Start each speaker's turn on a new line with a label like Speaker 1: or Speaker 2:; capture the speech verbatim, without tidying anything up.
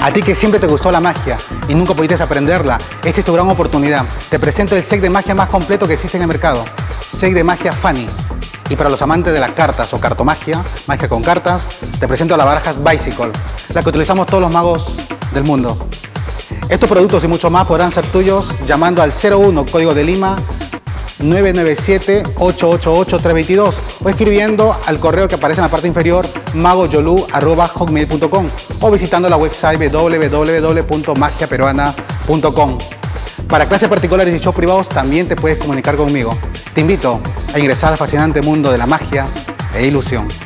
Speaker 1: A ti que siempre te gustó la magia y nunca pudiste aprenderla, esta es tu gran oportunidad. Te presento el set de magia más completo que existe en el mercado. Set de magia Fanny. Y para los amantes de las cartas o cartomagia, magia con cartas, te presento las barajas Bicycle, la que utilizamos todos los magos del mundo. Estos productos y mucho más podrán ser tuyos llamando al cero uno código de Lima nueve nueve siete, ocho ocho ocho, tres dos dos o escribiendo al correo que aparece en la parte inferior magoyolu arroba hotmail punto com o visitando la website w w w punto magia peruana punto com. Para clases particulares y shows privados también te puedes comunicar conmigo. Te invito a ingresar al fascinante mundo de la magia e ilusión.